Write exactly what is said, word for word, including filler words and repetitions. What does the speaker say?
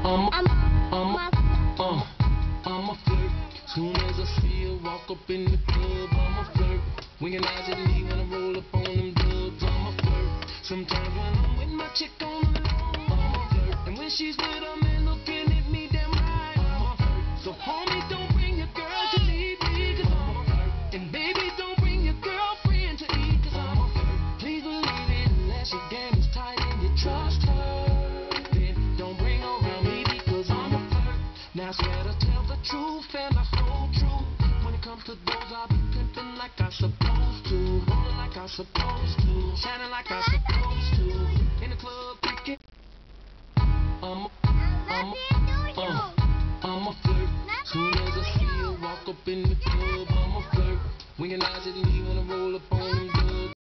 I'm, I'm, I'm, I'm, uh, I'm a flirt. Soon as I see her walk up in the club, I'm a flirt. Winking eyes at me when I roll up on them dubs, I'm a flirt. Sometimes when I'm with my chick on the low, I'm a flirt. And when she's with a man looking at me damn right, I'm a flirt. So homie, don't bring your girl to leave me, cause I'm a flirt. And baby, don't bring your girlfriend to eat, cause I'm a flirt. Please believe it, unless your game is tight and you trust her, then don't bring her around me because I'm a flirt. Now I swear to tell the truth and I hold true. When it comes to those, I'll be pimping like I supposed to, rolling like I supposed to, shining like I supposed to, in the club picking. I'm a, I'm a, uh, I'm a flirt. Soon as I see her walk up in the club,